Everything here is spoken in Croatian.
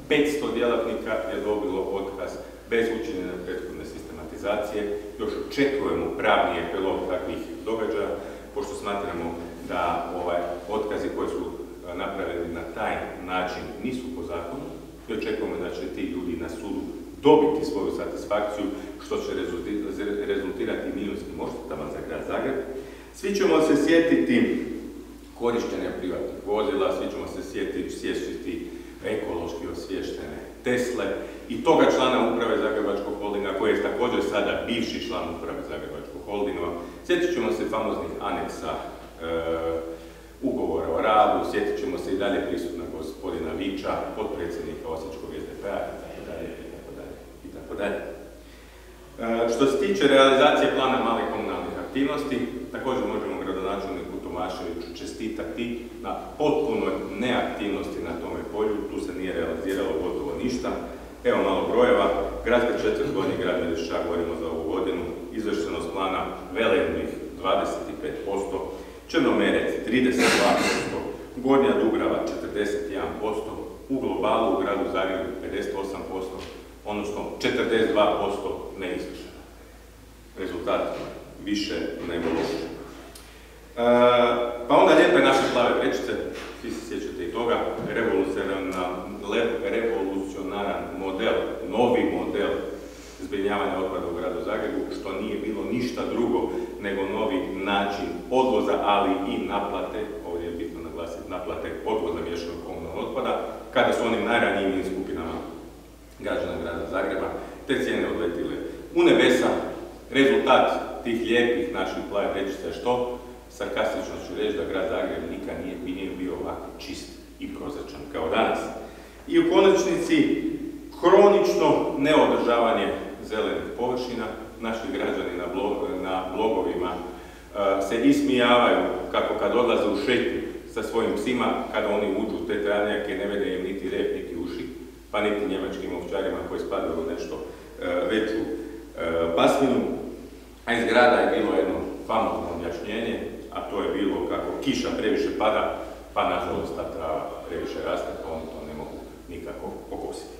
500 djelatnika je dobilo otkaz bez učinjene prethodne sistematizacije. Još očekujemo pravni epilog takvih događaja, pošto smatramo da otkazi koji su napravljeni na taj način nisu po zakonu i očekujemo da će ti ljudi na sudu dobiti svoju satisfakciju, što će rezultirati milijunskim odštetama za grad Zagreb. Svi ćemo se sjetiti korištenja privatnih vozila, svi ćemo se sjetiti ekološki osviještene Tesle i toga člana uprave Zagrebačkog holdinga, koji je također sada bivši član uprave Zagrebačkog holdinga. Sjetit ćemo se famoznih aneksa ugovora o radu, sjetit ćemo se i dalje prisutna gospodina Vića, potpredsjednika Osječkog SDP-a, itd. Što se tiče realizacije plana malih komunalnih aktivnosti, također možemo gradonačelniku Tomaševiću čestitati na potpunoj neaktivnosti na tome polju, tu se nije realiziralo gotovo ništa. Evo malo brojeva, gradska četvrt Gornji grad Medveščak, govorimo za ovu godinu, izvršenost plana velebnih 25%, Črnomerec 32%, Gornja Dubrava 41%, u globalu u gradu Zagrebu 58%, odnosno 42% neizvršeno. Rezultat više nego loše. Pa onda lijepe naše plave vrećice, svi se sjećate i toga, revolucionaran model, novi model zbrinjavanja otpada u gradu Zagrebu, što nije bilo ništa drugo nego novi način odvoza, ali i naplate, ovdje je bitno naglasiti, naplate odvoza miješanog komunalnog otpada, kada su onim najranjivijim skupinama građana grada Zagreba, te cijene odletile u nebesa. Rezultat tih lijepih naših plave vrećica je što? Sarkastično ću reći da grad Zagreb nikad nije bio ovako čist i prozračan kao danas. I u konačnici, kronično neodržavanje zelenih površina. Naši građani na blogovima se ismijavaju kako kad odlaze u šetnju sa svojim psima, kada oni uđu u te travnjake, ne vide im niti rep, niti uši, pa niti njemačkim ovčarima koji spadaju u nešto veću pasminu. A iz grada je bilo jedno famozno objašnjenje, a to je bilo kako kiša previše pada, pa nažalost ta trava previše raste, pa oni to ne mogu nikako pokositi.